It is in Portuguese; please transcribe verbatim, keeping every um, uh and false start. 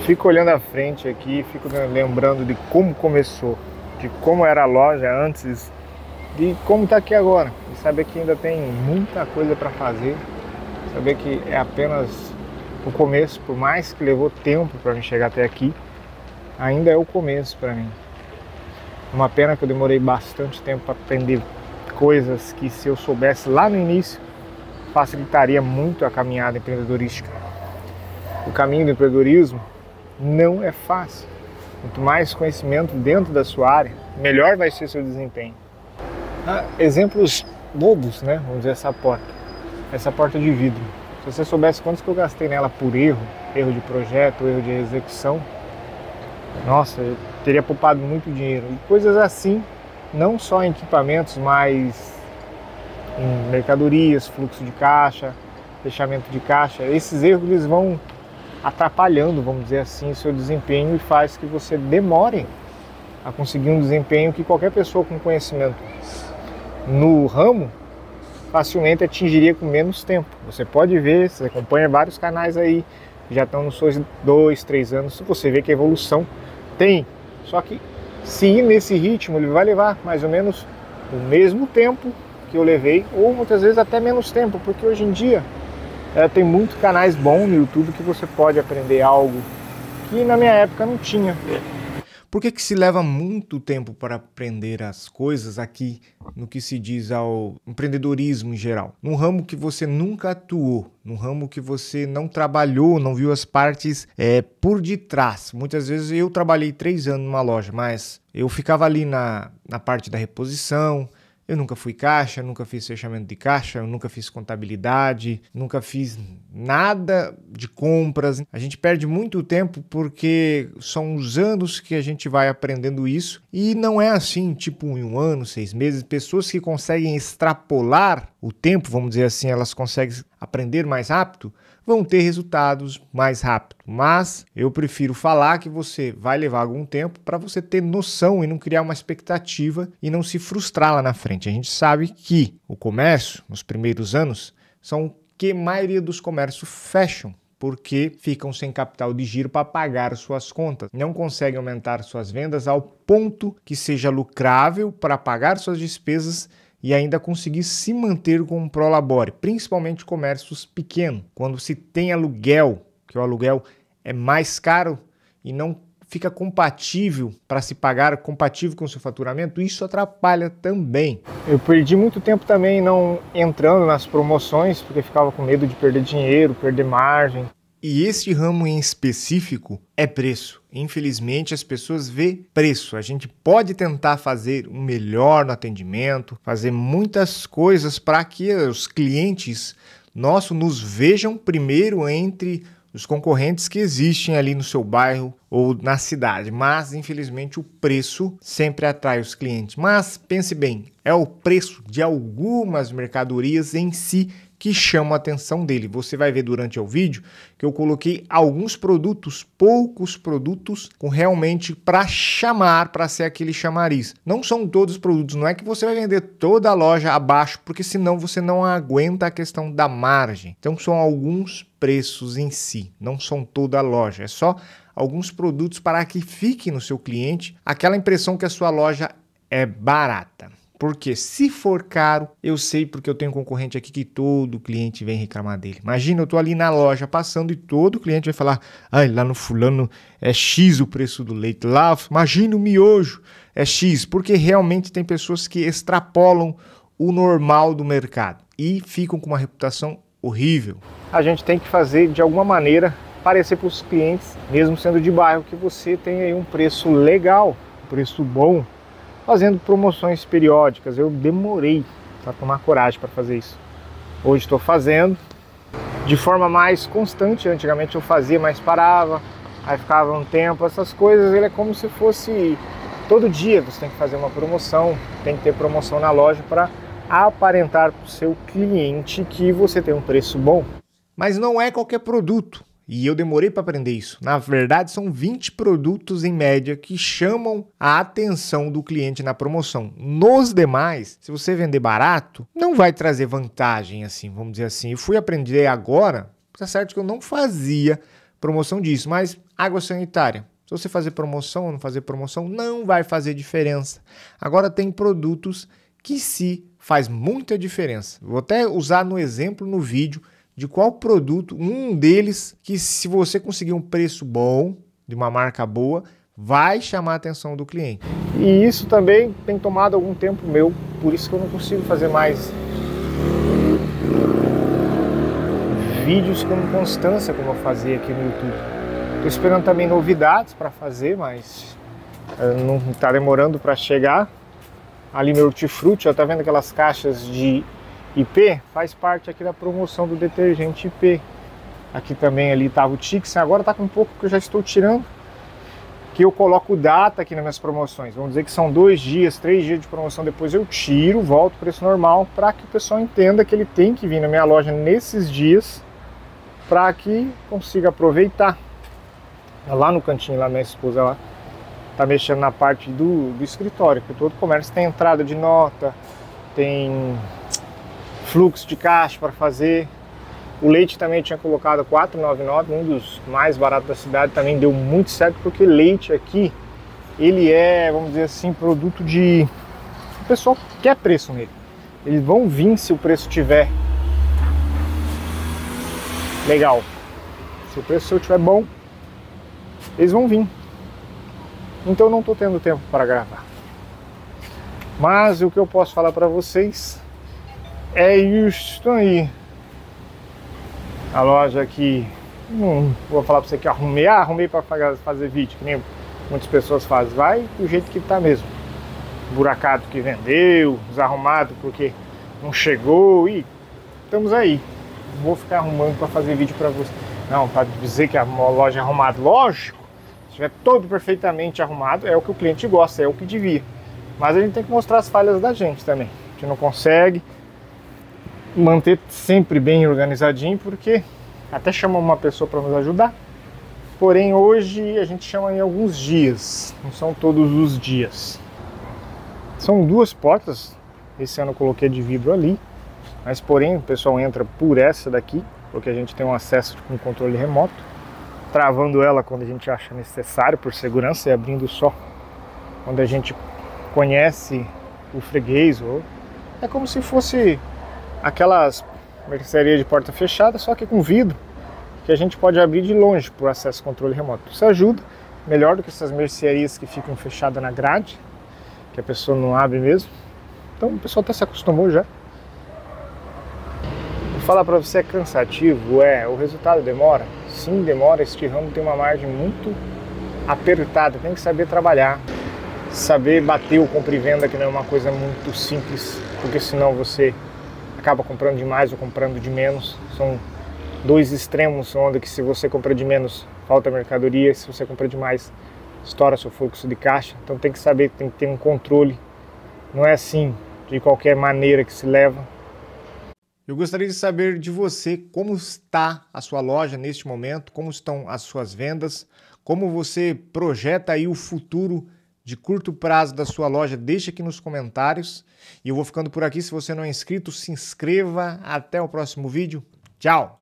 Fico olhando à frente aqui, fico lembrando de como começou, de como era a loja antes, de como está aqui agora. E saber que ainda tem muita coisa para fazer, saber que é apenas o começo, por mais que levou tempo para mim chegar até aqui, ainda é o começo para mim. Uma pena que eu demorei bastante tempo para aprender coisas que, se eu soubesse lá no início, facilitaria muito a caminhada empreendedorística. O caminho do empreendedorismo não é fácil. Quanto mais conhecimento dentro da sua área, melhor vai ser seu desempenho. Ah, exemplos bobos, né? Vamos dizer, essa porta. Essa porta de vidro. Se você soubesse quantos que eu gastei nela por erro, erro de projeto, erro de execução, nossa, eu teria poupado muito dinheiro. E coisas assim, não só em equipamentos, mas em mercadorias, fluxo de caixa, fechamento de caixa. Esses erros eles vão atrapalhando, vamos dizer assim, o seu desempenho e faz que você demore a conseguir um desempenho que qualquer pessoa com conhecimento no ramo facilmente atingiria com menos tempo. Você pode ver, você acompanha vários canais aí que já estão nos seus dois, três anos, você vê que a evolução tem. Só que se ir nesse ritmo, ele vai levar mais ou menos o mesmo tempo que eu levei, ou muitas vezes até menos tempo, porque hoje em dia É, tem muitos canais bons no YouTube que você pode aprender algo que na minha época não tinha. Por que que se leva muito tempo para aprender as coisas aqui no que se diz ao empreendedorismo em geral? Num ramo que você nunca atuou, num ramo que você não trabalhou, não viu as partes é, por detrás. Muitas vezes eu trabalhei três anos numa loja, mas eu ficava ali na, na parte da reposição. Eu nunca fui caixa, nunca fiz fechamento de caixa, eu nunca fiz contabilidade, nunca fiz nada de compras. A gente perde muito tempo porque são os anos que a gente vai aprendendo isso e não é assim, tipo em um ano, seis meses. Pessoas que conseguem extrapolar o tempo, vamos dizer assim, elas conseguem aprender mais rápido, vão ter resultados mais rápido. Mas eu prefiro falar que você vai levar algum tempo para você ter noção e não criar uma expectativa e não se frustrar lá na frente. A gente sabe que o comércio, nos primeiros anos, são que a maioria dos comércios fecham, porque ficam sem capital de giro para pagar suas contas. Não conseguem aumentar suas vendas ao ponto que seja lucrável para pagar suas despesas e ainda conseguir se manter com um prolabore, principalmente comércios pequenos. Quando se tem aluguel, que o aluguel é mais caro e não fica compatível para se pagar, compatível com o seu faturamento, isso atrapalha também. Eu perdi muito tempo também não entrando nas promoções, porque ficava com medo de perder dinheiro, perder margem. E este ramo em específico é preço. Infelizmente, as pessoas vê preço. A gente pode tentar fazer um melhor no atendimento, fazer muitas coisas para que os clientes nossos nos vejam primeiro entre os concorrentes que existem ali no seu bairro ou na cidade. Mas, infelizmente, o preço sempre atrai os clientes. Mas, pense bem, é o preço de algumas mercadorias em si que chama a atenção dele. Você vai ver durante o vídeo que eu coloquei alguns produtos, poucos produtos, com realmente para chamar, para ser aquele chamariz. Não são todos os produtos, não é que você vai vender toda a loja abaixo, porque senão você não aguenta a questão da margem. Então são alguns preços em si, não são toda a loja, é só alguns produtos para que fique no seu cliente aquela impressão que a sua loja é barata. Porque se for caro, eu sei porque eu tenho um concorrente aqui que todo cliente vem reclamar dele. Imagina, eu tô ali na loja passando e todo cliente vai falar: ai, lá no fulano é X o preço do leite. Lá, imagina o miojo, é X. Porque realmente tem pessoas que extrapolam o normal do mercado e ficam com uma reputação horrível. A gente tem que fazer de alguma maneira parecer para os clientes, mesmo sendo de bairro, que você tem aí um preço legal, um preço bom, fazendo promoções periódicas. Eu demorei para tomar coragem para fazer isso. Hoje estou fazendo de forma mais constante. Antigamente eu fazia, mas parava, aí ficava um tempo. Essas coisas, ele é como se fosse todo dia você tem que fazer uma promoção, tem que ter promoção na loja para aparentar para o seu cliente que você tem um preço bom. Mas não é qualquer produto. E eu demorei para aprender isso. Na verdade, são vinte produtos em média que chamam a atenção do cliente na promoção. Nos demais, se você vender barato, não vai trazer vantagem, assim, vamos dizer assim. Eu fui aprender agora, tá certo que eu não fazia promoção disso, mas água sanitária. Se você fazer promoção ou não fazer promoção, não vai fazer diferença. Agora tem produtos que sim faz muita diferença. Vou até usar no exemplo no vídeo de qual produto, um deles que se você conseguir um preço bom, de uma marca boa, vai chamar a atenção do cliente. E isso também tem tomado algum tempo meu, por isso que eu não consigo fazer mais vídeos com constância como eu fazia aqui no YouTube. Estou esperando também novidades para fazer, mas não está demorando para chegar. Ali meu hortifruti, ó, tá vendo aquelas caixas de I P? Faz parte aqui da promoção do detergente I P. Aqui também ali estava o Tix, agora está com um pouco que eu já estou tirando, que eu coloco data aqui nas minhas promoções. Vamos dizer que são dois dias, três dias de promoção, depois eu tiro, volto para o preço normal, para que o pessoal entenda que ele tem que vir na minha loja nesses dias, para que consiga aproveitar. Lá no cantinho, lá minha esposa lá tá mexendo na parte do, do escritório, porque todo comércio tem entrada de nota, tem fluxo de caixa para fazer. O leite também eu tinha colocado quatro reais e noventa e nove centavos, um dos mais baratos da cidade, também deu muito certo, porque leite aqui, ele é, vamos dizer assim, produto de... O pessoal quer preço nele. Eles vão vir se o preço tiver legal. Se o preço seu tiver bom, eles vão vir. Então eu não estou tendo tempo para gravar. Mas o que eu posso falar para vocês é isso aí. A loja aqui, não vou falar para você que arrumei, ah, arrumei para fazer vídeo, que nem muitas pessoas fazem. Vai do jeito que está mesmo. Buracado que vendeu, desarrumado porque não chegou e estamos aí. Não vou ficar arrumando para fazer vídeo para você. Não, para dizer que a loja é arrumada, lógico. Se estiver todo perfeitamente arrumado, é o que o cliente gosta, é o que devia. Mas a gente tem que mostrar as falhas da gente também. A gente não consegue manter sempre bem organizadinho, porque até chama uma pessoa para nos ajudar. Porém, hoje a gente chama em alguns dias, não são todos os dias. São duas portas, esse ano eu coloquei de vidro ali, mas porém o pessoal entra por essa daqui, porque a gente tem um acesso com controle remoto, travando ela quando a gente acha necessário por segurança e abrindo só quando a gente conhece o freguês. Ou é como se fosse aquelas mercearias de porta fechada, só que com vidro, que a gente pode abrir de longe por acesso controle remoto. Isso ajuda, melhor do que essas mercearias que ficam fechadas na grade, que a pessoa não abre mesmo. Então o pessoal até se acostumou já. Falar para você é cansativo, é, o resultado demora? Sim, demora. Este ramo tem uma margem muito apertada, tem que saber trabalhar, saber bater o compra e venda, que não é uma coisa muito simples, porque senão você acaba comprando demais ou comprando de menos. São dois extremos, onde que se você compra de menos, falta mercadoria, se você compra demais, estoura seu fluxo de caixa. Então tem que saber, tem que ter um controle, não é assim de qualquer maneira que se leva. Eu gostaria de saber de você como está a sua loja neste momento, como estão as suas vendas, como você projeta aí o futuro de curto prazo da sua loja. Deixa aqui nos comentários. E eu vou ficando por aqui. Se você não é inscrito, se inscreva. Até o próximo vídeo. Tchau!